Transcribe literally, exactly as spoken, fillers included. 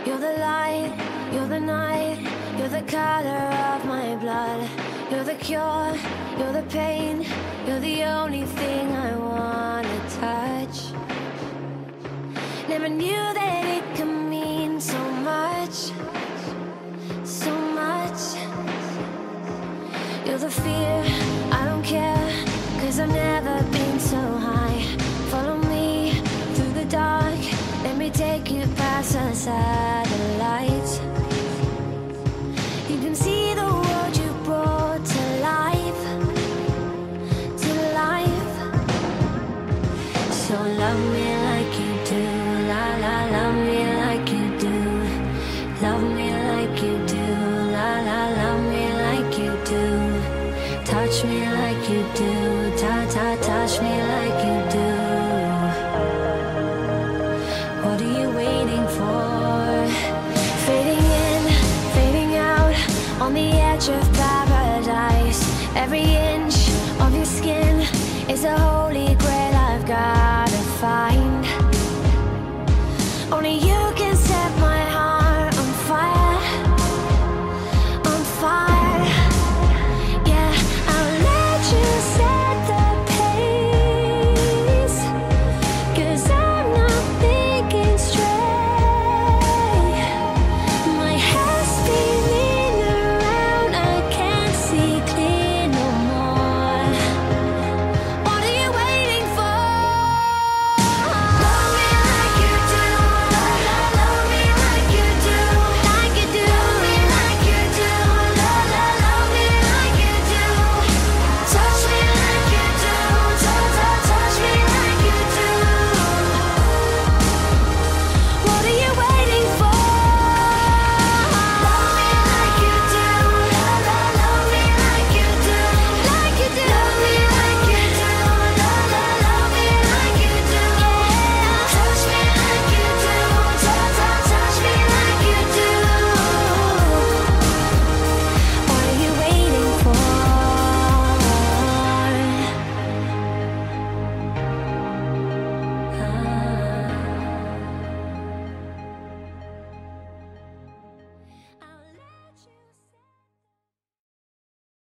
You're the light, you're the night, you're the color of my blood. You're the cure, you're the pain, you're the only thing I wanna touch. Never knew that it could mean so much, so much. You're the fear, I don't care, cause I've never been so high. Follow me through the dark, let me take you past the satellites. You can see the world you brought to life, to life. So love me like you do, la la, love me like you do. Love me like you do, la la, love me like you do. Touch me like you do, ta ta, touch me like you do. What are you waiting for? Fading in, fading out, on the edge of paradise. Every